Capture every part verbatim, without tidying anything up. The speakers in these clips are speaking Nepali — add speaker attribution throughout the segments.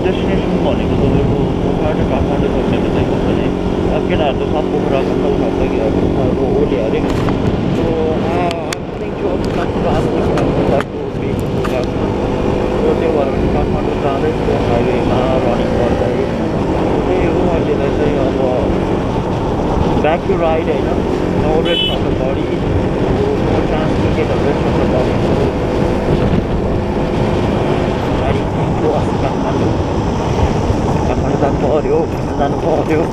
Speaker 1: डेस्टिनेसन भनेको तपाईँको पोखरा काठमाडौँ सक्ने चाहिँ भने अब केटाहरू त सब पोखरा कता उठाउँछ ओली अरे सो सो त्यो भएर पनि काठमाडौँ जाँदैछु हाइवेमा रनिङ गर्दै त्यही हो अहिलेलाई चाहिँ अब ब्याक टु राइड होइन no rest of the body no chance to get a rest of the body Kathmandu Kathmandu जानु पऱ्यो जानु पऱ्यो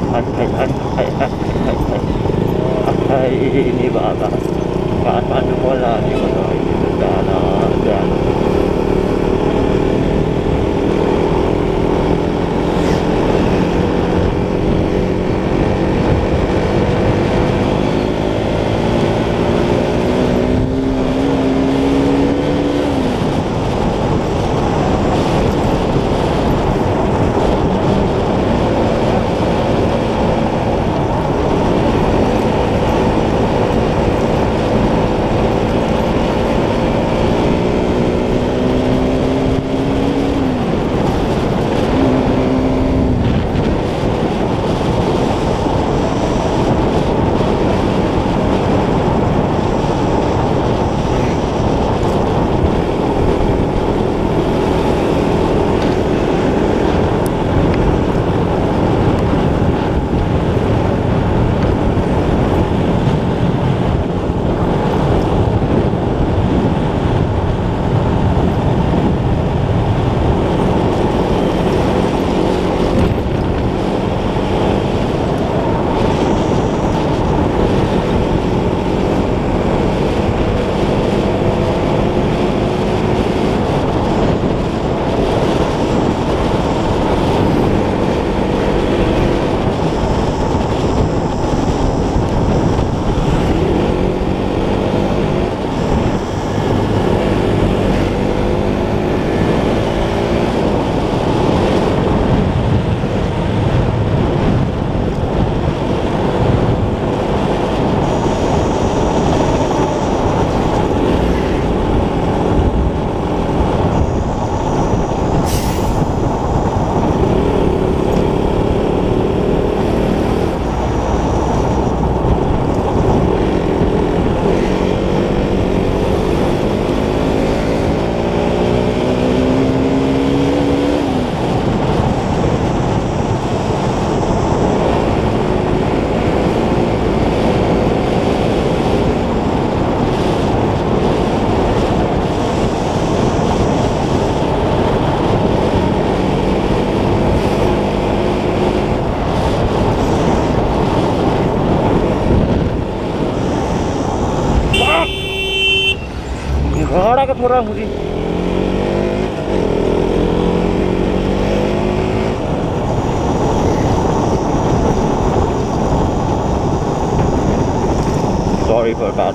Speaker 1: नि बाबा काठमाडौँ बोलायो जान जान घड़ा का थोड़ा मुझे sorry for that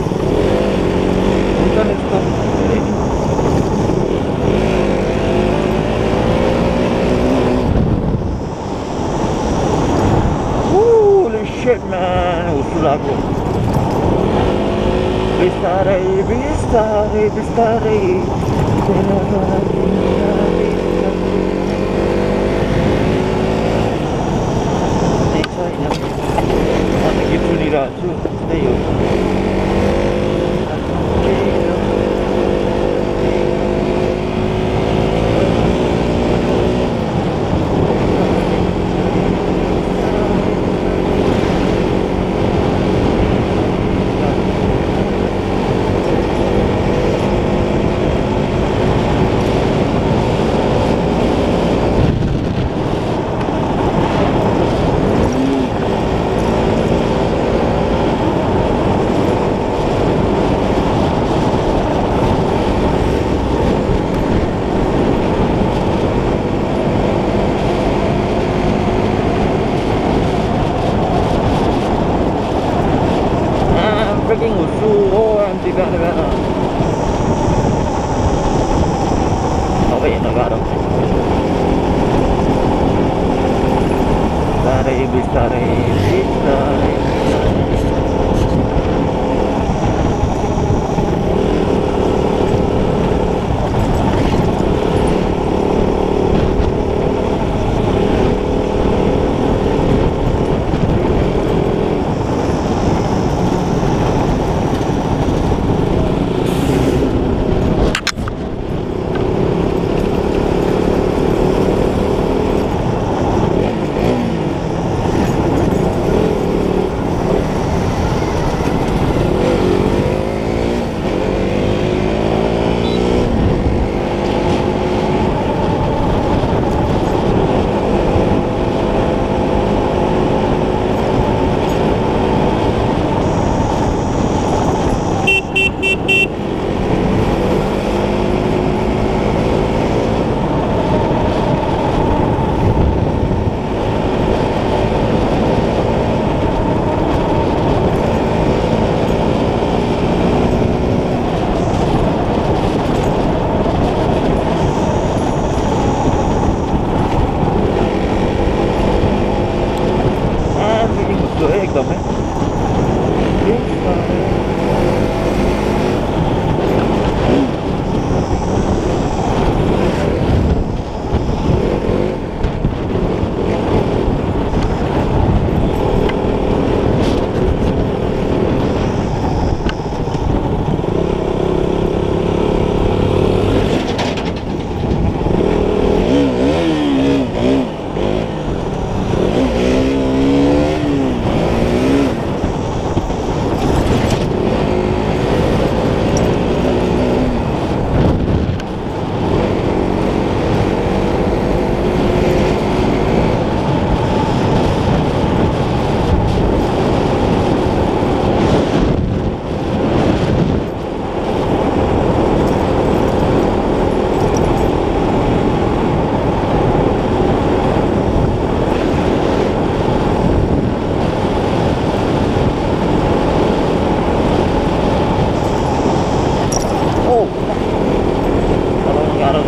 Speaker 1: holy shit man usulaku bistarai bistarai bistarai गीत सुनिरहेको छु त्यही हो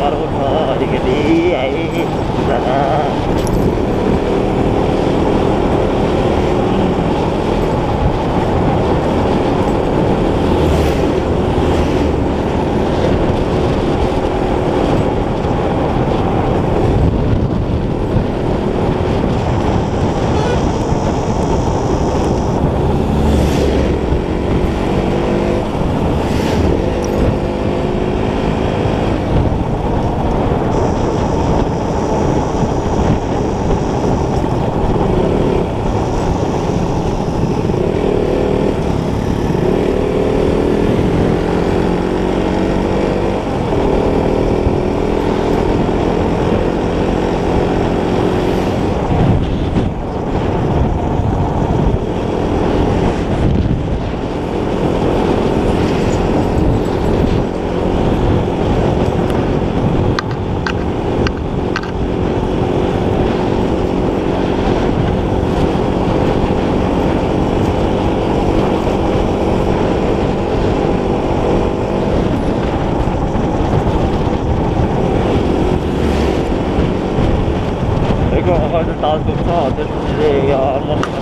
Speaker 1: गाह्रो छ अलिकति है जान। अगाडि तालतोप छ त्यसपछि अलमोस्ट